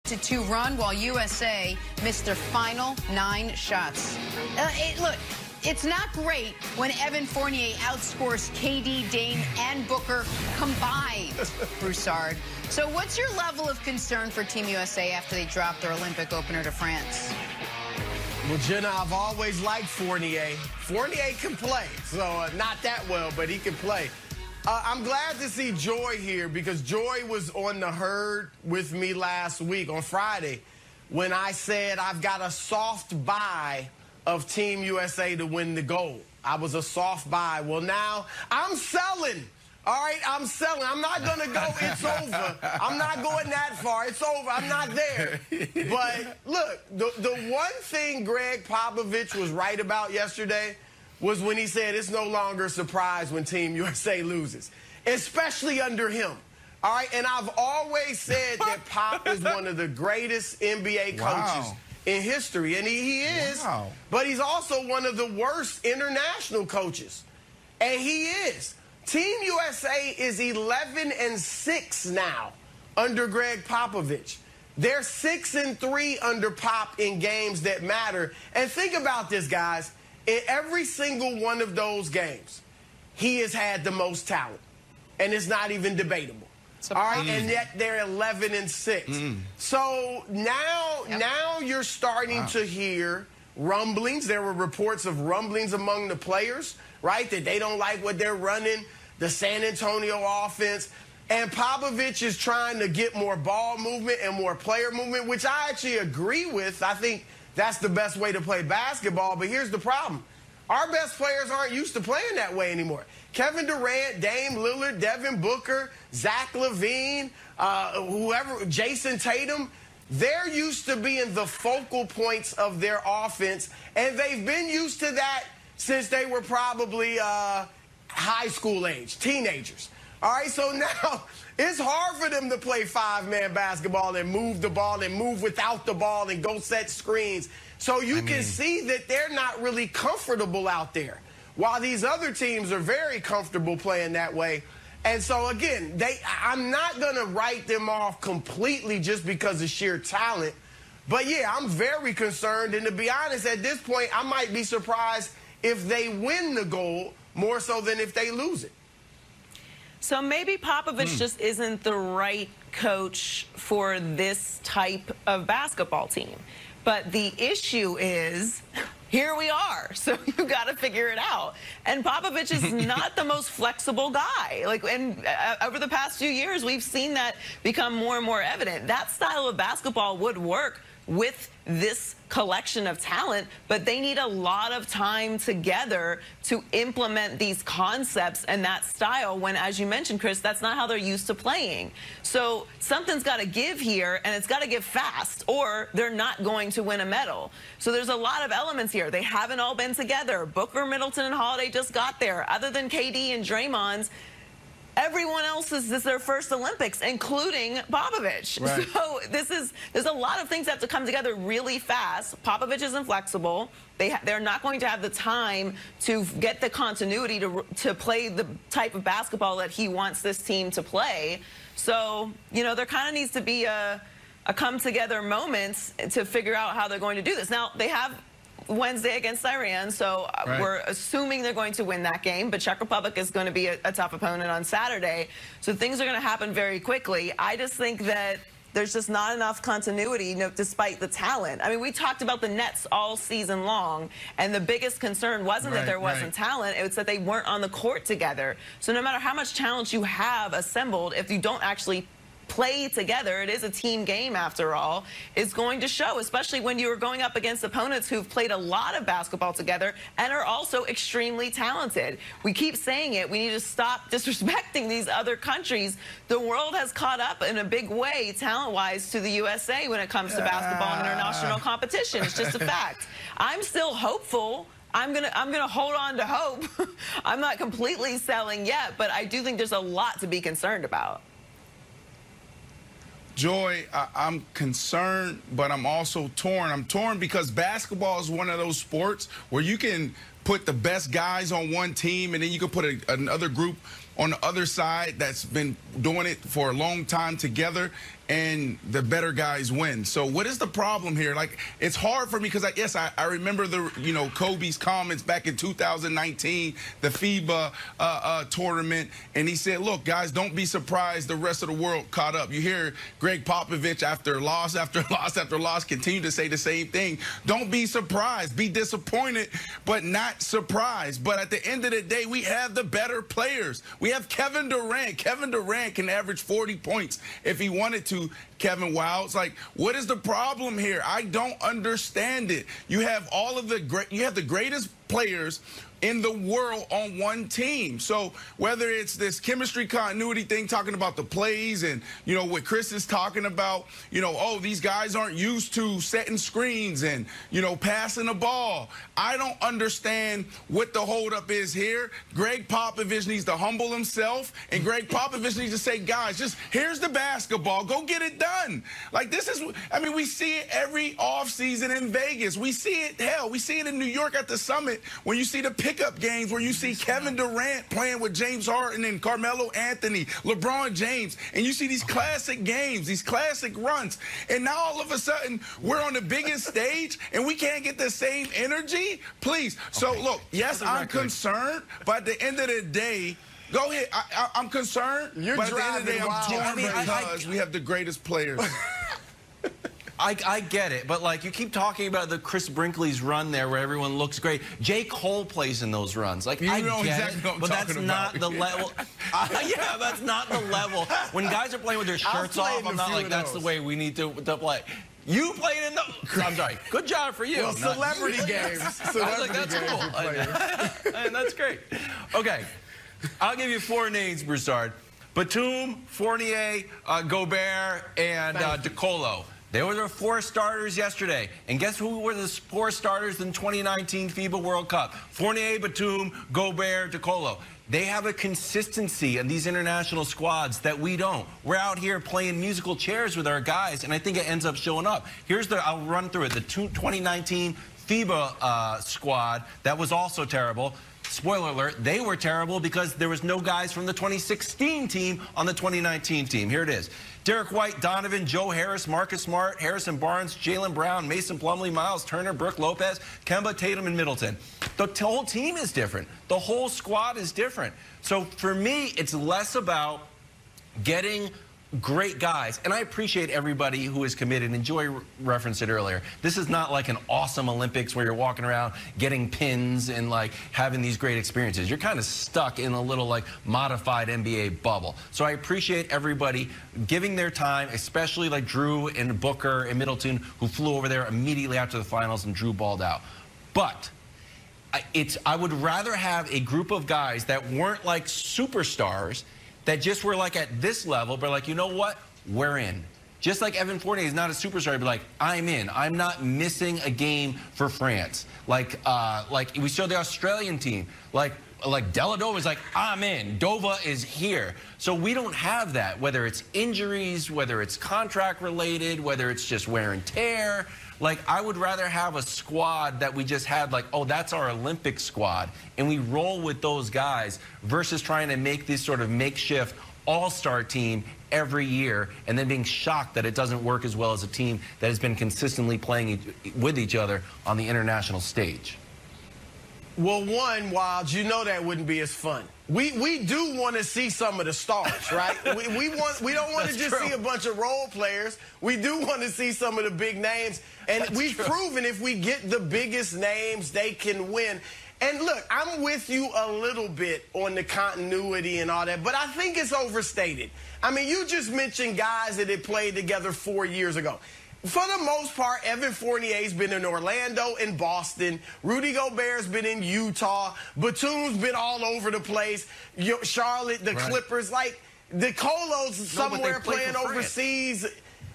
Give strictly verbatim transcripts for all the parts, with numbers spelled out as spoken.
to two run while U S A missed their final nine shots. Uh, it, look, it's not great when Evan Fournier outscores K D, Dame, and Booker combined, Broussard. So what's your level of concern for Team U S A after they dropped their Olympic opener to France? Well, Jenna, I've always liked Fournier. Fournier can play, so uh, not that well, but he can play. Uh, I'm glad to see Joy here because Joy was on the herd with me last week on Friday when I said I've got a soft buy of Team U S A to win the gold. I was a soft buy. Well, now I'm selling. All right, I'm selling. I'm not going to go, it's over. I'm not going that far. It's over. I'm not there. But, look, the, the one thing Greg Popovich was right about yesterday was when he said it's no longer a surprise when Team U S A loses, especially under him. All right, and I've always said that Pop is one of the greatest N B A coaches wow. in history, and he, he is, wow. but he's also one of the worst international coaches, and he is. Team U S A is eleven and six now under Greg Popovich. They're six and three under Pop in games that matter. And think about this, guys. In every single one of those games, he has had the most talent, and it's not even debatable. All right, mm. and yet they're eleven and six. Mm. So now, yep. now you're starting wow. to hear rumblings. There were reports of rumblings among the players, right, that they don't like what they're running, the San Antonio offense. And Popovich is trying to get more ball movement and more player movement, which I actually agree with. I think that's the best way to play basketball. But here's the problem. Our best players aren't used to playing that way anymore. Kevin Durant, Dame Lillard, Devin Booker, Zach LaVine, uh, whoever, Jason Tatum, they're used to being the focal points of their offense, and they've been used to that since they were probably uh, high school age, teenagers. All right, so now it's hard for them to play five-man basketball and move the ball and move without the ball and go set screens. So you I mean, can see that they're not really comfortable out there, while these other teams are very comfortable playing that way. And so, again, they, I'm not going to write them off completely just because of sheer talent. But, yeah, I'm very concerned. And to be honest, at this point, I might be surprised if they win the gold more so than if they lose it. So maybe Popovich mm. just isn't the right coach for this type of basketball team. But the issue is, here we are. So you've got to figure it out. And Popovich is not the most flexible guy. Like, and uh, over the past few years, we've seen that become more and more evident. That style of basketball would work with this collection of talent, but they need a lot of time together to implement these concepts and that style when, as you mentioned, Chris, that's not how they're used to playing. So something's got to give here, and it's got to give fast, or they're not going to win a medal. So there's a lot of elements here. They haven't all been together. Booker, Middleton, and Holiday just got there. Other than K D and Draymond's, everyone else is this is their first Olympics, including Popovich. Right. So this is there's a lot of things that have to come together really fast. Popovich isn't flexible. They ha they're not going to have the time to get the continuity to to play the type of basketball that he wants this team to play. So you know there kind of needs to be a a come together moment to figure out how they're going to do this. Now they have Wednesday against Iran, so right. we're assuming they're going to win that game, but Czech Republic is going to be a, a tough opponent on Saturday, so things are going to happen very quickly. I just think that there's just not enough continuity, you know, despite the talent. I mean, we talked about the Nets all season long, and the biggest concern wasn't right, that there wasn't right. talent, it was that they weren't on the court together. So no matter how much talent you have assembled, if you don't actually play together, it is a team game after all, is going to show, especially when you are going up against opponents who've played a lot of basketball together and are also extremely talented. We keep saying it, we need to stop disrespecting these other countries. The world has caught up in a big way, talent-wise, to the U S A when it comes to basketball and international competition. It's just a fact. I'm still hopeful. I'm gonna I'm gonna hold on to hope. I'm not completely selling yet, but I do think there's a lot to be concerned about. Joy, I, I'm concerned, but I'm also torn. I'm torn because basketball is one of those sports where you can put the best guys on one team and then you can put a, another group on the other side that's been doing it for a long time together, and the better guys win. So what is the problem here? Like, it's hard for me because, I guess, I, I remember the, you know, Kobe's comments back in two thousand nineteen, the FIBA uh, uh, tournament, and he said, look, guys, don't be surprised the rest of the world caught up. You hear Greg Popovich after loss after loss after loss continue to say the same thing. Don't be surprised. Be disappointed, but not surprised. But at the end of the day, we have the better players. We have Kevin Durant. Kevin Durant can average forty points if he wanted to. Kevin Wildes, like, what is the problem here? I don't understand it. You have all of the great, you have the greatest players in the world on one team. So whether it's this chemistry continuity thing, talking about the plays, and, you know, what Chris is talking about, you know, oh, these guys aren't used to setting screens and, you know, passing the ball. I don't understand what the holdup is here. Greg Popovich needs to humble himself, and Greg Popovich needs to say, guys, just here's the basketball. Go get it done. Like, this is, I mean, we see it every offseason in Vegas. We see it, hell, we see it in New York at the Summit when you see the pickup games where you see Kevin Durant playing with James Harden and Carmelo Anthony, LeBron James, and you see these classic games, these classic runs, and now all of a sudden we're on the biggest stage and we can't get the same energy? Please. So, okay. Look, yes, I'm record. concerned, but at the end of the day, go ahead. I, I, I'm concerned, You're but at the end of the day, I'm torn I mean, because I, I, we have the greatest players. I, I get it, but like you keep talking about the Chris Brinkley's run there where everyone looks great. J. Cole plays in those runs. Like, you I know get exactly it, what I'm but that's talking not about. the level. Uh, yeah, that's not the level. When guys are playing with their shirts off, I'm not like, that's the way we need to, to play. You played in the. I'm sorry. Good job for you. Well, celebrity not, games. Celebrity I was like, that's cool. And that's great. Okay. I'll give you four names, Broussard. Batum, Fournier, uh, Gobert, and uh, DeColo. They were the four starters yesterday. And guess who were the four starters in twenty nineteen FIBA World Cup? Fournier, Batum, Gobert, DeColo. They have a consistency in these international squads that we don't. We're out here playing musical chairs with our guys, and I think it ends up showing up. Here's the, I'll run through it, the twenty nineteen FIBA uh, squad that was also terrible. Spoiler alert, they were terrible because there was no guys from the twenty sixteen team on the twenty nineteen team. Here it is. Derek White, Donovan, Joe Harris, Marcus Smart, Harrison Barnes, Jaylen Brown, Mason Plumlee, Miles Turner, Brooke Lopez, Kemba, Tatum, and Middleton. The whole team is different. The whole squad is different. So for me, it's less about getting great guys, and I appreciate everybody who is committed, and Joy referenced it earlier. This is not like an awesome Olympics where you're walking around getting pins and like having these great experiences. You're kind of stuck in a little like modified N B A bubble. So I appreciate everybody giving their time, especially like Drew and Booker and Middleton, who flew over there immediately after the finals and Drew balled out. But it's, I would rather have a group of guys that weren't like superstars, that just were like at this level, but like, you know what? We're in. Just like Evan Fournier is not a superstar, but like, I'm in. I'm not missing a game for France. Like, uh, like we showed the Australian team. Like, like Dellavedova is like, I'm in. Dova is here. So we don't have that, whether it's injuries, whether it's contract related, whether it's just wear and tear. Like, I would rather have a squad that we just had like, oh, that's our Olympic squad, and we roll with those guys versus trying to make this sort of makeshift all-star team every year and then being shocked that it doesn't work as well as a team that has been consistently playing e- with each other on the international stage. Well, one, Wild, you know that wouldn't be as fun. We we do want to see some of the stars, right? we we want we don't want to just true. see a bunch of role players. We do want to see some of the big names, and That's we've true. proven if we get the biggest names, they can win. And look, I'm with you a little bit on the continuity and all that, but I think it's overstated. I mean, you just mentioned guys that had played together four years ago. For the most part, Evan Fournier's been in Orlando and Boston. Rudy Gobert's been in Utah. Batum's been all over the place. Charlotte, the right. Clippers, like DeColo's no, somewhere playing overseas.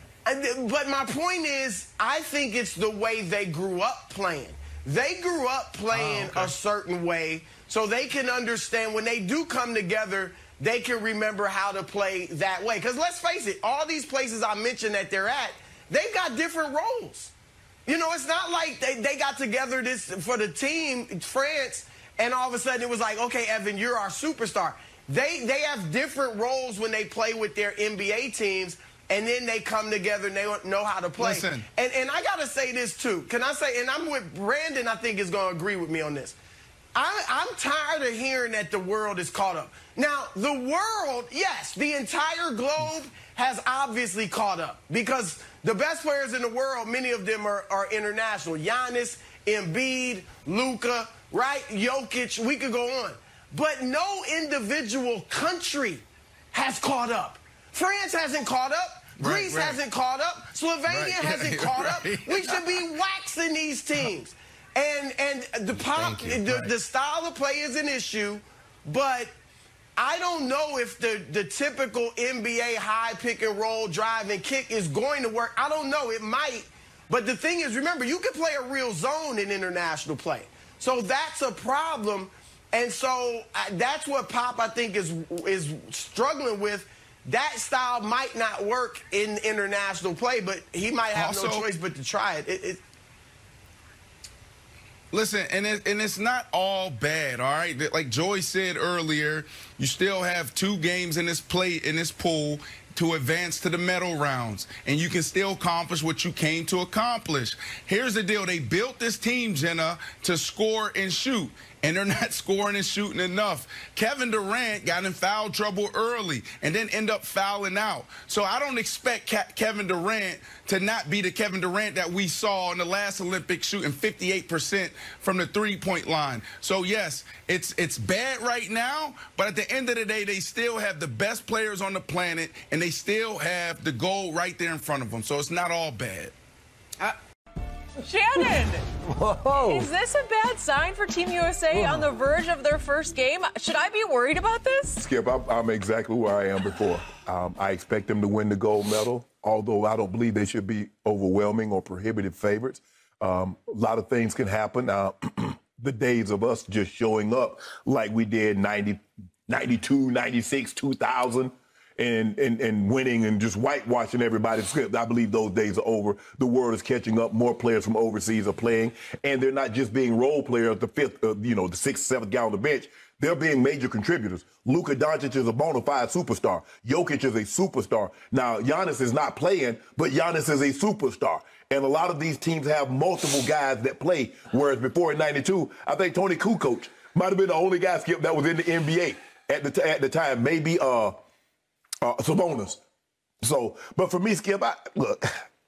But my point is, I think it's the way they grew up playing. They grew up playing oh, okay. a certain way, so they can understand when they do come together, they can remember how to play that way. Because let's face it, all these places I mentioned that they're at, they've got different roles. You know, it's not like they, they got together this for the team, France, and all of a sudden it was like, okay, Evan, you're our superstar. they they have different roles when they play with their N B A teams, and then they come together and they know how to play. Listen. And, and I got to say this, too. Can I say, and I'm with Brandon, I think, is going to agree with me on this. I, I'm tired of hearing that the world is caught up. Now, the world, yes, the entire globe has obviously caught up because the best players in the world, many of them are, are international. Giannis, Embiid, Luka, right? Jokic, we could go on. But no individual country has caught up. France hasn't caught up. Greece right, right. hasn't caught up. Slovenia right. hasn't caught right. up. We should be waxing these teams. And and the pop, you. the, Right. the style of play is an issue, but I don't know if the, the typical N B A high pick and roll drive and kick is going to work. I don't know. It might. But the thing is, remember, you can play a real zone in international play. So that's a problem. And so uh, that's what Pop, I think, is is struggling with. That style might not work in international play, but he might have Also, no choice but to try it. it, it Listen, and it, and it's not all bad, all right? Like Joy said earlier, you still have two games in this play in this pool to advance to the medal rounds, and you can still accomplish what you came to accomplish. Here's the deal. They built this team, Jenna, to score and shoot, and they're not scoring and shooting enough. Kevin Durant got in foul trouble early and then end up fouling out. So I don't expect Ke Kevin Durant to not be the Kevin Durant that we saw in the last Olympics shooting fifty-eight percent from the three-point line. So, yes, it's, it's bad right now, but at the end of the day, they still have the best players on the planet, and they still have the goal right there in front of them. So it's not all bad. I Shannon, Whoa. is this a bad sign for Team U S A on the verge of their first game? Should I be worried about this? Skip, I'm, I'm exactly where I am before. Um, I expect them to win the gold medal, although I don't believe they should be overwhelming or prohibitive favorites. Um, a lot of things can happen. Uh, the days of us just showing up like we did ninety, ninety-two, ninety-six, two thousand. And, and, and winning and just whitewashing everybody's script. I believe those days are over. The world is catching up. More players from overseas are playing. And they're not just being role players, the fifth, uh, you know, the sixth, seventh guy on the bench. They're being major contributors. Luka Doncic is a bona fide superstar. Jokic is a superstar. Now, Giannis is not playing, but Giannis is a superstar. And a lot of these teams have multiple guys that play, whereas before in ninety-two, I think Tony Kukoc might have been the only guy, Skip, that was in the N B A at the, t- at the time. Maybe uh, uh, Sabonis. So, but for me, Skip, I, look,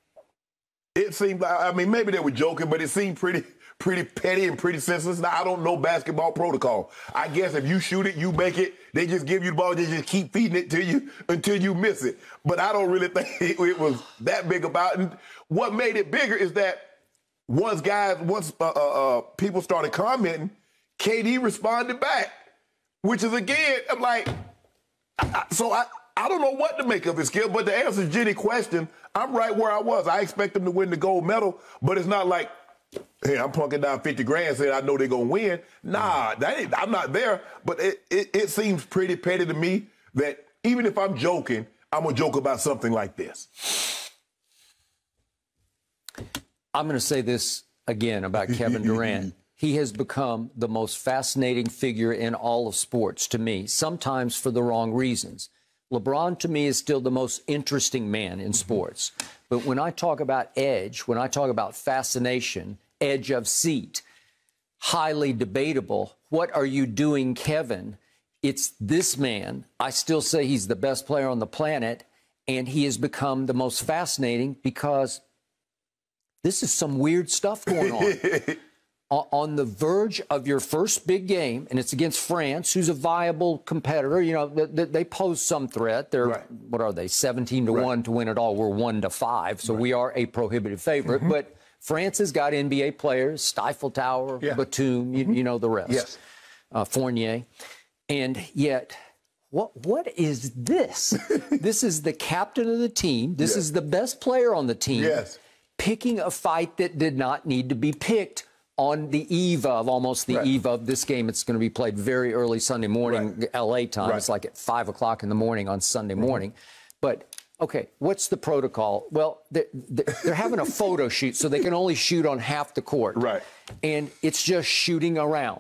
it seemed like, I mean, maybe they were joking, but it seemed pretty pretty petty and pretty senseless. Now, I don't know basketball protocol. I guess if you shoot it, you make it. They just give you the ball. They just keep feeding it to you until you miss it. But I don't really think it, it was that big about it. And what made it bigger is that once guys, once uh, uh, uh, people started commenting, K D responded back, which is, again, I'm like, I, so I, I don't know what to make of it, Skip, but to answer Jenny's question, I'm right where I was. I expect them to win the gold medal, but it's not like, hey, I'm plunking down fifty grand saying I know they're going to win. Nah, that ain't, I'm not there. But it, it, it seems pretty petty to me that even if I'm joking, I'm going to joke about something like this. I'm going to say this again about Kevin Durant. He has become the most fascinating figure in all of sports to me, sometimes for the wrong reasons. LeBron, to me, is still the most interesting man in sports. But when I talk about edge, when I talk about fascination, edge of seat, highly debatable, what are you doing, Kevin? It's this man. I still say he's the best player on the planet, and he has become the most fascinating because this is some weird stuff going on. On the verge of your first big game, and it's against France, who's a viable competitor. You know, they, they pose some threat. They're, right. what are they, seventeen to one to win it all. We're one to five, so right. we are a prohibitive favorite. Mm-hmm. But France has got N B A players, Stifle Tower, yeah. Batum, you, mm-hmm. you know the rest. Yes. Uh, Fournier. And yet, what what is this? This is the captain of the team. This yes. is the best player on the team. Yes. Picking a fight that did not need to be picked on the eve of, almost the right. eve of this game. It's going to be played very early Sunday morning, right. L A time. Right. It's like at five o'clock in the morning on Sunday mm-hmm. morning. But, okay, what's the protocol? Well, they're, they're having a photo shoot, so they can only shoot on half the court. Right. And it's just shooting around.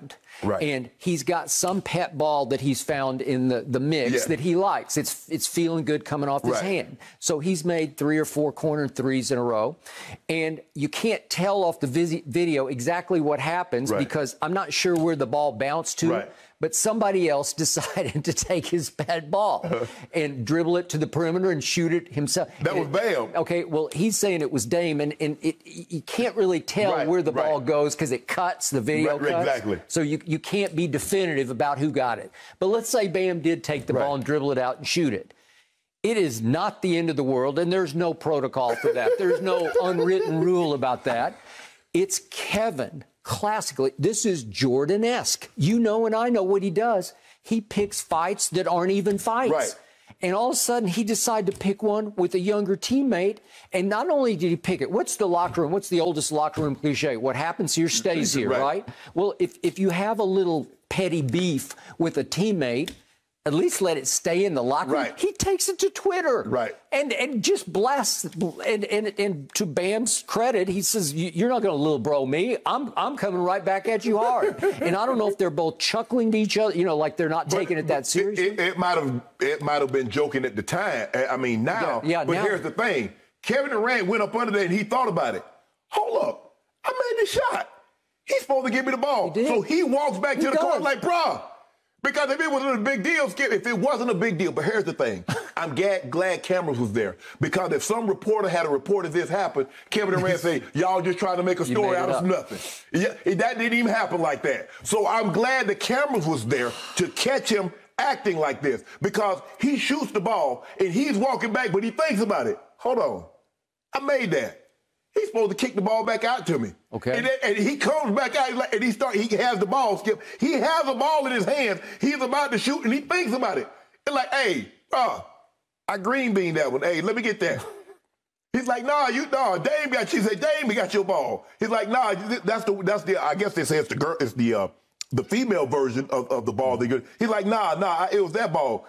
Right. And he's got some pet ball that he's found in the, the mix Yeah. that he likes. It's it's feeling good coming off his Right. hand. So he's made three or four corner threes in a row. And you can't tell off the vis- video exactly what happens Right. because I'm not sure where the ball bounced to. Right. But somebody else decided to take his bad ball and dribble it to the perimeter and shoot it himself. That was And- Bam. Okay, well, he's saying it was Dame, and, and it, you can't really tell Right, where the ball right. goes because it cuts, the video Right, cuts. exactly. So you, you can't be definitive about who got it. But let's say Bam did take the Right. ball and dribble it out and shoot it. It is not the end of the world, and there's no protocol for that. There's no unwritten rule about that. It's Kevin. Classically, this is Jordan-esque. You know and I know what he does. He picks fights that aren't even fights. Right. And all of a sudden, he decided to pick one with a younger teammate. And not only did he pick it, what's the locker room? What's the oldest locker room cliche? What happens here stays here, Right. right? Well, if, if you have a little petty beef with a teammate, at least let it stay in the locker room. Right. He takes it to Twitter. Right. And and just blasts. And, and, and to Bam's credit, he says, you're not going to little bro me. I'm I'm coming right back at you hard. And I don't know if they're both chuckling to each other, you know, like they're not But- taking it but that seriously. It, it might have it might have been joking at the time. I mean now. Yeah, yeah, but now- here's the thing: Kevin Durant went up under there and he thought about it. Hold up, I made the shot. He's supposed to give me the ball. He did. So he walks back He to the court does. like, bruh. Because if it wasn't a big deal, Skip, if it wasn't a big deal, but here's the thing. I'm glad, glad cameras was there. Because if some reporter had a reported this happened, Kevin Durant say, y'all just trying to make a You story made out it of up. nothing. Yeah, it- that didn't even happen like that. So I'm glad the cameras was there to catch him acting like this. Because he shoots the ball and he's walking back, but he thinks about it. Hold on. I made that. He's supposed to kick the ball back out to me. Okay. And, then- and he comes back out and he start. He has the ball, Skip. He has the ball in his hands. He's about to shoot and he thinks about it. It's like, hey, bro, I green bean that one. Hey, let me get that. He's like, nah, you nah, Dame got. She said, Dame got your ball. He's like, nah, that's the that's the. I guess they say it's the girl. It's the uh, the female version of, of the ball. They get. He's like, nah, nah, it was that ball.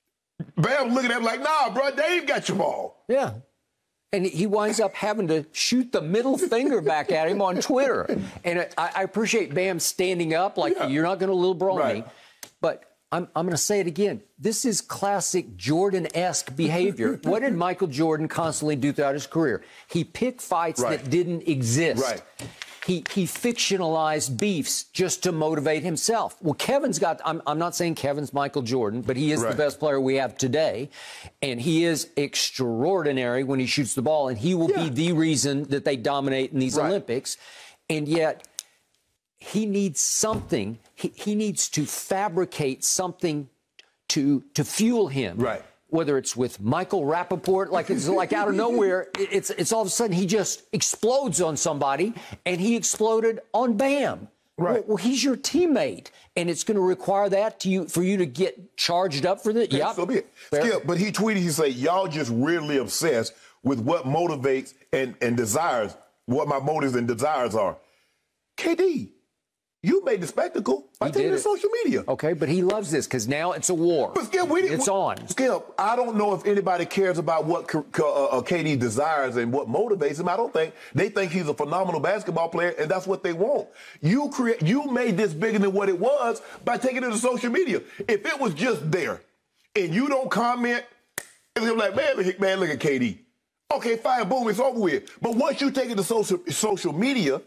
Bam looking at him like, nah, bro, Dame got your ball. Yeah. And he winds up having to shoot the middle finger back at him on Twitter. And I, I appreciate Bam standing up like, Yeah. you're not going to little bro Right. me. But I'm, I'm going to say it again. This is classic Jordan-esque behavior. What did Michael Jordan constantly do throughout his career? He picked fights Right. that didn't exist. Right. He, he fictionalized beefs just to motivate himself. Well, Kevin's got, I'm, I'm not saying Kevin's Michael Jordan, but he is Right. the best player we have today. And he is extraordinary when he shoots the ball. And he will Yeah. be the reason that they dominate in these Right. Olympics. And yet, he needs something. He, he needs to fabricate something to, to fuel him. Right. Whether it's with Michael Rappaport, like it's like out of nowhere, it's it's all of a sudden he just explodes on somebody, and he exploded on Bam. Right. Well, well he's your teammate, and it's going to require that to you for you to get charged up for this. Yeah. So be it. Fair. Skip, but he tweeted, he said, y'all just really obsessed with what motivates and, and desires, what my motives and desires are. K D, you made the spectacle by He taking did to it. social media. Okay, but he loves this because now it's a war. But Skip, we didn't. It's on. Skip, I don't know if anybody cares about what K- K- uh, uh, K D desires and what motivates him. I don't think they think he's a phenomenal basketball player, and that's what they want. You create, you made this bigger than what it was by taking it to social media. If it was just there, and you don't comment, it's gonna be like, man, look, man, look at K D. Okay, fine, boom, it's over with. But once you take it to social social media,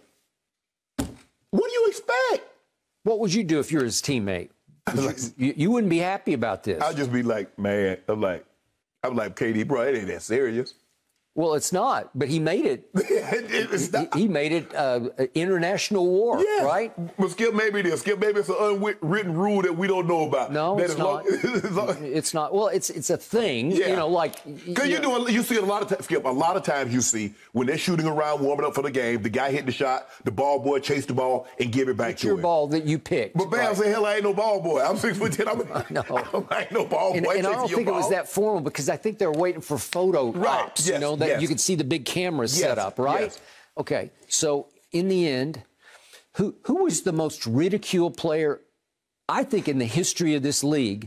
what do you expect? What would you do if you're his teammate? You, you wouldn't be happy about this. I'd just be like, man, I'm like, I'm like, K D, bro, it ain't that serious. Well, it's not, but he made it. It's He, not. he made it uh, an international war, Yeah. right? But Skip, maybe it is. Skip, maybe it's an unwritten rule that we don't know about. No, That it's as long- not. as long- It's not. Well, it's it's a thing. Yeah. You know, like Cause you do, a- you see a lot of times, Skip. A lot of times you see when they're shooting around, warming up for the game, the guy hit the shot, the ball boy chase the ball and give it back it's to your him. ball that you picked. But Bam right? say, hell, I ain't no ball boy. I'm six foot ten. I'm, No. I ain't no ball And, boy. and I chasing don't your think it was ball. that formal because I think they're waiting for photo Right. ops, you Yes, know, that yes. you could see the big cameras set Yes, up, right? yes. Okay. So in the end, who who was the most ridiculed player, I think, in the history of this league?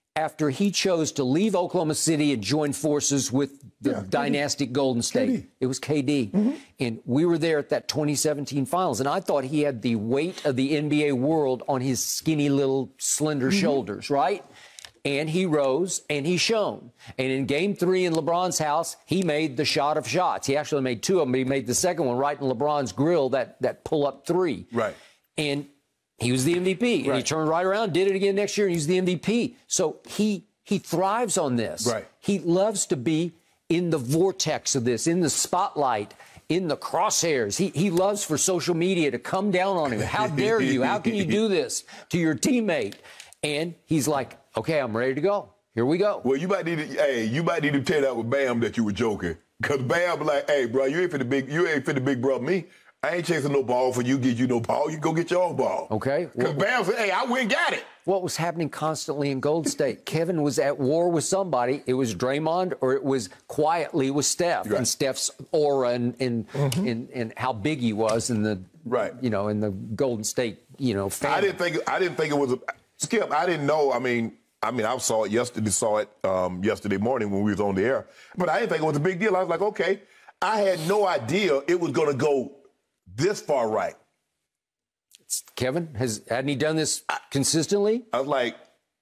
after he chose to leave Oklahoma City and join forces with the Yeah, dynastic Golden State. K D. It was K D. Mm-hmm. And we were there at that twenty seventeen finals, and I thought he had the weight of the N B A world on his skinny little slender mm-hmm. shoulders, right? And he rose and he shone. And in game three in LeBron's house, he made the shot of shots. He actually made two of them, but he made the second one right in LeBron's grill, that, that pull-up three. Right. And he was the M V P. And right. he turned right around, did it again next year, and he's the M V P. So he he thrives on this. Right. He loves to be in the vortex of this, in the spotlight, in the crosshairs. He he loves for social media to come down on him. How dare you? How can you do this to your teammate? And he's like, okay, I'm ready to go. Here we go. Well, you might need to, hey, you might need to tell that with Bam that you were joking. Because Bam like, hey, bro, you ain't for the big, you ain't for the big brother me. I ain't chasing no ball for you, get you no ball. You go get your own ball. Okay. Because Bam said, hey, I went and got it. What was happening constantly in Golden State? Kevin was at war with somebody. It was Draymond, or it was quietly with Steph. Right. And Steph's aura and and, mm-hmm. and and how big he was in the right. you know, in the Golden State, you know, family. I didn't think I didn't think it was a Skip, I didn't know. I mean, I mean, I saw it yesterday, saw it um, yesterday morning when we was on the air. But I didn't think it was a big deal. I was like, okay. I had no idea it was going to go this far right. Kevin, has hadn't he done this consistently? I was like,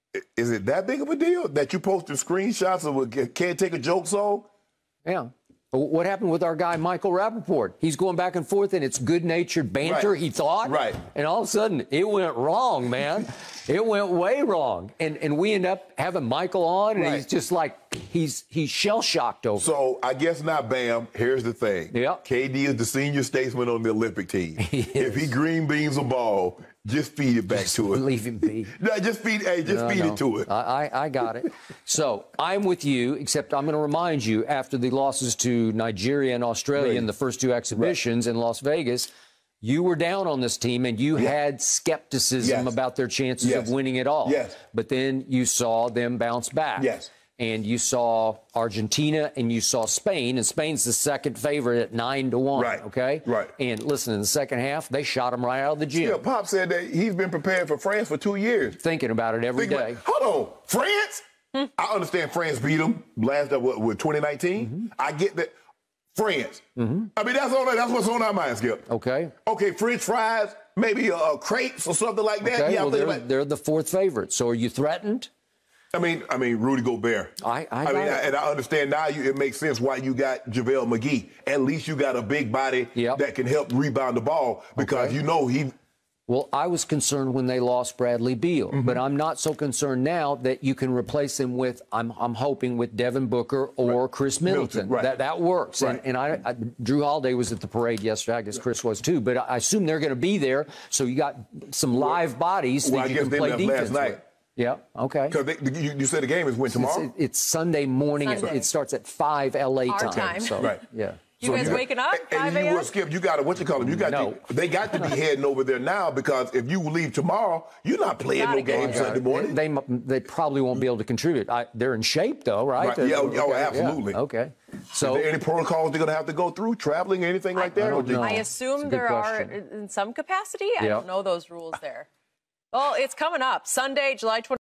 is it that big of a deal that you posted screenshots of a Can't Take a Joke song? Yeah. What happened with our guy, Michael Rappaport? He's going back and forth, and it's good-natured banter, right. he thought. Right. And all of a sudden, it went wrong, man. It went way wrong. And and we end up having Michael on, and right. he's just like, he's he's shell-shocked over So I guess now, Bam, here's the thing. Yep. K D is the senior statesman on the Olympic team. He if he green beans a ball, just feed it back just to it. Leave him be. No, just feed, hey, just no, feed no. it to it. I, I, I got it. So I'm with you, except I'm going to remind you, after the losses to Nigeria and Australia right. in the first two exhibitions right. in Las Vegas, you were down on this team and you yeah. had skepticism yes. about their chances yes. of winning it all. Yes. But then you saw them bounce back. Yes. And you saw Argentina and you saw Spain, and Spain's the second favorite at nine to one. Right. Okay. Right. And listen, in the second half, they shot them right out of the gym. Yeah, Pop said that he's been preparing for France for two years. Thinking about it every Think day. About, hold on, France? Hmm. I understand France beat them last uh, what, what twenty nineteen. Mm-hmm. I get that. France. Mm-hmm. I mean, that's all. That's what's on our mind, Skip. Okay. Okay, French fries, maybe uh, crepes or something like that. Okay, yeah, well, they're, like, they're the fourth favorite. So are you threatened? I mean, I mean, Rudy Gobert. I, I, I mean, it. I, and I understand now. You, it makes sense why you got JaVale McGee. At least you got a big body yep. that can help rebound the ball because okay. you know he. Well, I was concerned when they lost Bradley Beal, mm-hmm. but I'm not so concerned now that you can replace him with, I'm, I'm hoping, with Devin Booker or right. Chris Middleton. Middleton right. That that works. Right. And, and I, I, Drew Holiday was at the parade yesterday. I guess Chris was too. But I assume they're going to be there. So you got some live well, bodies well, that I you guess can they play left defense last night. with. Yeah, okay. Because you, you said the game is when tomorrow? It's, it's Sunday morning. Sunday. It, it starts at five L A Our time. time. So, right. Yeah. You so guys you got, waking up? And you will skip. You got to, what you call them? You got no. to, they got to be heading over there now because if you leave tomorrow, you're not playing Gotta no go. game Sunday morning. They, they they probably won't be able to contribute. I, they're in shape though, right? right. Yeah, okay. Oh, absolutely. Yeah. Okay. So, is there any protocols they're going to have to go through, traveling, anything like that? I don't know. I assume there question. are in some capacity. I yeah. don't know those rules there. Well, it's coming up Sunday, July twenty-fourth.